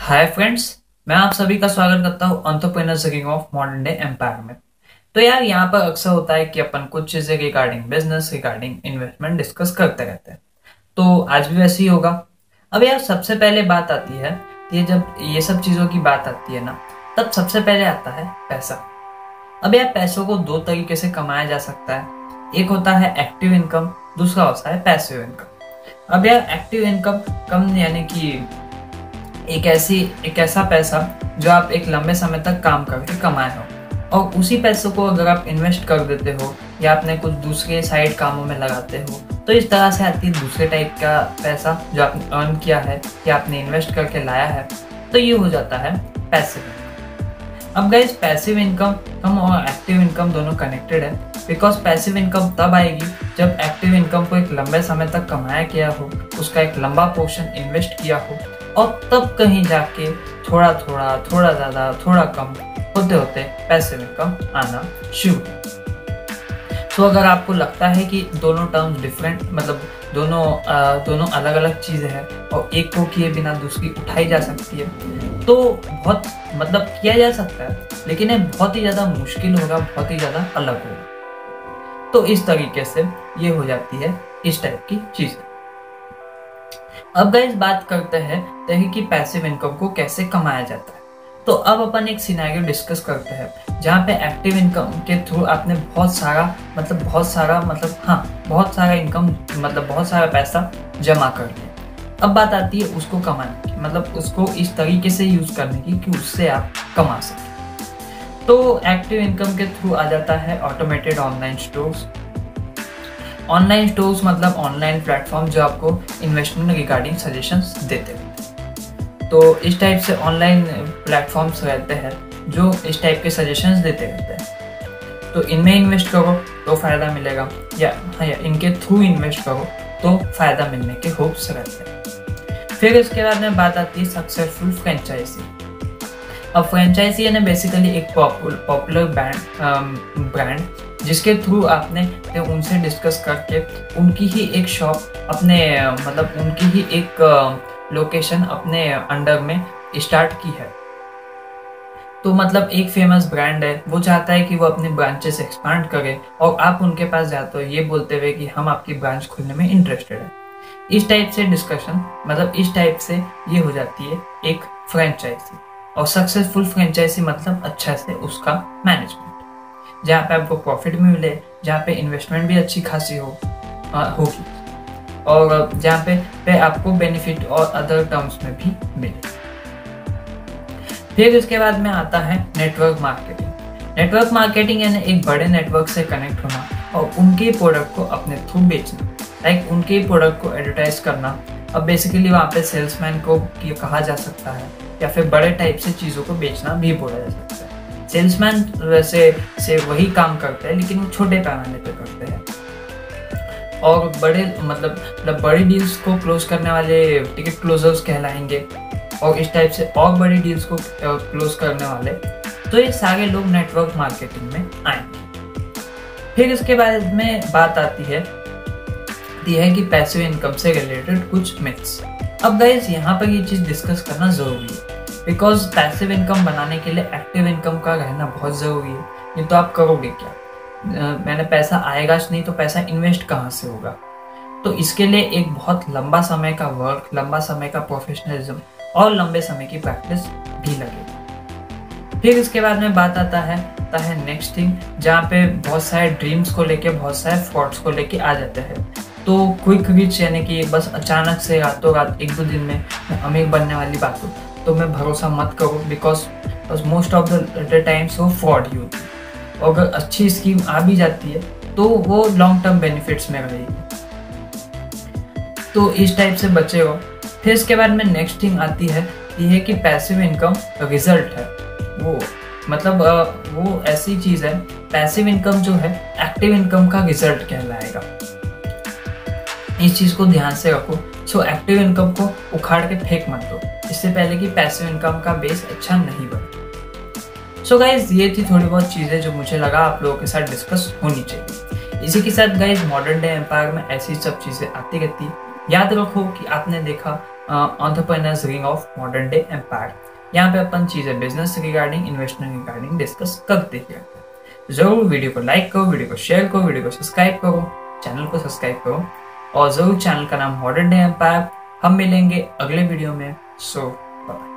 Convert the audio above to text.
Hi friends, मैं आप सभी का स्वागत करता हूँ entrepreneurs ring of modern day empire में। तो यार यहाँ पर अक्सर होता है कि अपन कुछ चीजें regarding business regarding investment discuss करते रहते हैं। तो आज भी वैसे ही होगा। अब यार सबसे पहले बात आती है, ये जब ये सब चीजों की बात आती है ना, तब सबसे पहले आता है पैसा। अब यार पैसों को दो तरीके से कमाया जा सकता है। एक होता है एक्टिव इनकम, दूसरा होता है पैसिव इनकम। अब यार एक्टिव इनकम कम यानी कि एक ऐसा पैसा जो आप एक लंबे समय तक काम करके कमाए हो, और उसी पैसों को अगर आप इन्वेस्ट कर देते हो या अपने कुछ दूसरे साइड कामों में लगाते हो, तो इस तरह से आती है दूसरे टाइप का पैसा जो आपने अर्न किया है या आपने इन्वेस्ट करके लाया है। तो ये हो जाता है पैसिव इनकम। अब गाइस पैसिव इनकम और एक्टिव इनकम दोनों कनेक्टेड है, बिकॉज पैसिव इनकम तब आएगी जब एक्टिव इनकम को एक लंबे समय तक कमाया गया हो, उसका एक लंबा पोर्शन इन्वेस्ट किया हो, और तब कहीं जाके थोड़ा थोड़ा थोड़ा ज्यादा थोड़ा कम होते होते पैसिव इनकम आना शुरू। तो अगर आपको लगता है कि दोनों टर्म्स डिफरेंट, मतलब दोनों अलग अलग चीजें हैं और एक को किए बिना दूसरी उठाई जा सकती है, तो बहुत मतलब किया जा सकता है, लेकिन ये बहुत ही ज्यादा मुश्किल होगा, बहुत ही ज्यादा अलग होगा। तो इस तरीके से ये हो जाती है इस टाइप की चीजें। अब गाइस बात करते हैं कि पैसिव इनकम को कैसे कमाया जाता है। तो अब अपन एक सिनेरियो डिस्कस करते हैं जहाँ पे एक्टिव इनकम के थ्रू आपने बहुत सारा इनकम बहुत सारा पैसा जमा कर लिया। अब बात आती है उसको कमाने की, मतलब उसको इस तरीके से यूज करने की कि उससे आप कमा सकें। तो एक्टिव इनकम के थ्रू आ जाता है automated online stores. Online stores मतलब ऑनलाइन प्लेटफॉर्म जो आपको इन्वेस्टमेंट रिगार्डिंग सजेशंस देते हैं। तो इस टाइप से ऑनलाइन प्लेटफॉर्म्स रहते हैं जो इस टाइप के सजेशंस देते रहते हैं। तो इनमें इन्वेस्ट करो तो फायदा मिलेगा, या इनके थ्रू इन्वेस्ट करो तो फायदा मिलने के होप्स रहते हैं। फिर इसके बाद में बात आती है सक्सेसफुल फ्रेंचाइजी। अब फ्रेंचाइजी यानी बेसिकली एक पॉपुलर ब्रांड जिसके थ्रू आपने उनसे डिस्कस करके उनकी ही एक शॉप उनकी ही एक लोकेशन अपने अंडर में स्टार्ट की है। तो मतलब एक फेमस ब्रांड है, वो चाहता है कि वो अपने ब्रांचेस एक्सपांड करे और आप उनके पास जाते हो ये बोलते हुए कि हम आपकी ब्रांच खोलने में इंटरेस्टेड है। इस टाइप से डिस्कशन इस टाइप से ये हो जाती है एक फ्रेंचाइजी। और सक्सेसफुल फ्रेंचाइजी मतलब अच्छा से उसका मैनेजमेंट, जहाँ पे आपको प्रॉफिट भी मिले, जहाँ पे इन्वेस्टमेंट भी अच्छी खासी होगी, और जहाँ पे आपको बेनिफिट और अदर टर्म्स में भी मिले। फिर इसके बाद में आता है नेटवर्क मार्केटिंग। नेटवर्क मार्केटिंग यानी एक बड़े नेटवर्क से कनेक्ट होना और उनके प्रोडक्ट को अपने थ्रू बेचना, लाइक उनके प्रोडक्ट को एडवर्टाइज करना। अब बेसिकली वहाँ पे सेल्समैन को कहा जा सकता है, या फिर बड़े टाइप से चीज़ों को बेचना भी बोला जा सकता है। सेल्समैन वैसे से वही काम करते हैं, लेकिन वो छोटे पैमाने पे करते हैं। और बड़े बड़ी डील्स को क्लोज करने वाले टिकट क्लोजर्स कहलाएंगे, और इस टाइप से और बड़ी डील्स को क्लोज करने वाले। तो ये सारे लोग नेटवर्क मार्केटिंग में आएंगे। फिर इसके बाद में बात आती है कि पैसिव इनकम से रिलेटेड कुछ मिथ्स। अब गाइस यहाँ पर ये चीज डिस्कस करना जरूरी है, बिकॉज पैसिव इनकम बनाने के लिए एक्टिव इनकम का रहना बहुत जरूरी है। नहीं तो आप करोगे क्या? मैंने पैसा आएगा नहीं तो पैसा इन्वेस्ट कहाँ से होगा? तो इसके लिए एक बहुत लंबा समय का वर्क, लंबा समय का प्रोफेशनलिज्म और लंबे समय की प्रैक्टिस भी लगेगी। फिर इसके बाद में बात आता है नेक्स्ट थिंग, जहाँ पे बहुत सारे ड्रीम्स को लेके, बहुत सारे थॉट्स को लेके आ जाते हैं। तो क्विक रिच यानी कि बस अचानक से रातों रात एक दो दिन में अमीर बनने वाली बात हो, तो मैं भरोसा मत करो, because most of the times वो फ्रॉड ही होती है। और अगर अच्छी स्कीम आ भी जाती है तो वो लॉन्ग टर्म बेनिफिट्स में रहेगी। तो इस टाइप से बचे हो। फिर इसके बाद में नेक्स्ट थिंग आती है ये कि पैसिव इनकम रिजल्ट है, वो ऐसी चीज है, पैसिव इनकम जो है एक्टिव इनकम का रिजल्ट कहलाएगा। इस चीज को ध्यान से रखो। सो एक्टिव इनकम को उखाड़ के फेंक मत दो, इससे पहले कि पैसिव इनकम का बेस अच्छा नहीं बने। सो गाइज ये थी थोड़ी बहुत चीजें जो मुझे लगा आप लोगों के साथ डिस्कस होनी चाहिए। इसी के साथ गाइज मॉडर्न डे एम्पायर में ऐसी सब चीजें आती रहती। याद रखो कि आपने देखा entrepreneurs ring of modern day empire. यहाँ पे अपन चीजें business regarding, investment regarding discuss करते हैं। जरूर वीडियो को लाइक करो, वीडियो को शेयर करो, वीडियो को सब्सक्राइब करो, चैनल को सब्सक्राइब करो, और जरूर चैनल का नाम मॉडर्न डे एम्पायर। हम मिलेंगे अगले वीडियो में। So bye.